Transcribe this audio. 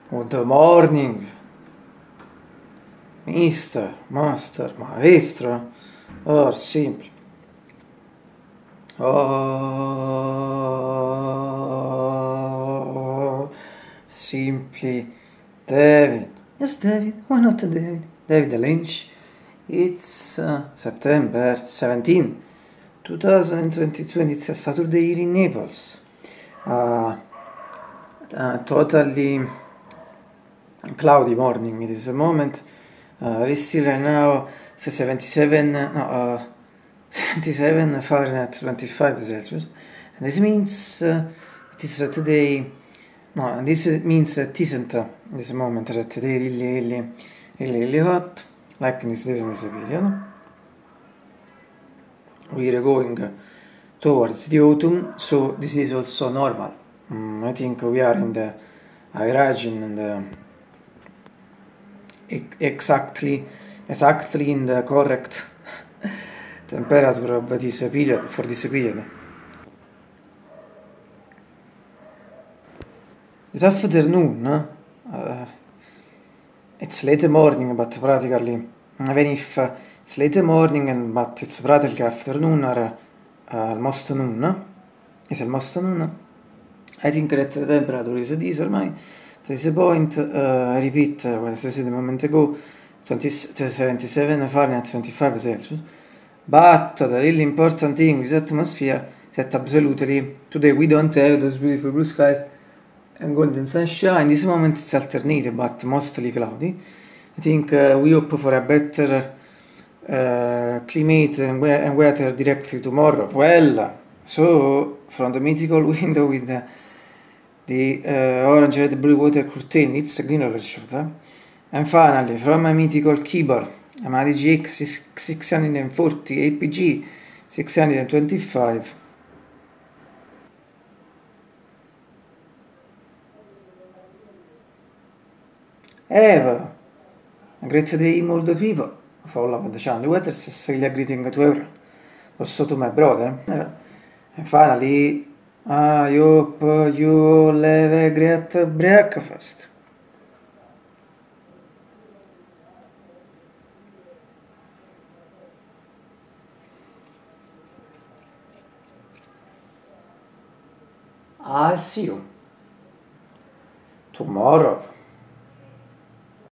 Good morning, mister, master, maestro, or simply. Oh, simply David. Yes, David. Why not David? David Lynch. It's September 17, 2022, and it's a Saturday here in Naples. Totally cloudy morning. It is a moment. We still right now 77, no, 77 Fahrenheit 25 Celsius. And this means it is today. No, and this means it isn't this moment that today really hot, like in this period. We are going towards the autumn, so this is also normal. I think we are in the hydrogen and exactly in the correct temperature of this period for this period. This afternoon, it's late morning, but practically, even if it's late morning, but it's practically afternoon or almost noon. It's almost noon. I think that the temperature is this ormai. There is a point, I repeat what I said a moment ago, 77 Fahrenheit 25 Celsius. But the really important thing with atmosphere is that absolutely today we don't have those beautiful blue skies and golden sunshine. This moment it's alternated but mostly cloudy. I think we hope for a better climate and weather directly tomorrow. Well, so from the mythical window with the orange, red, blue water curtain, it's a green roller shooter. And finally, from my mythical keyboard, a Madi GX 640 APG 625. Have a great day, all the people. Follow the channel. Weather is really greeting to everyone. Also to my brother. And finally, I hope you all have a great breakfast. I'll see you tomorrow.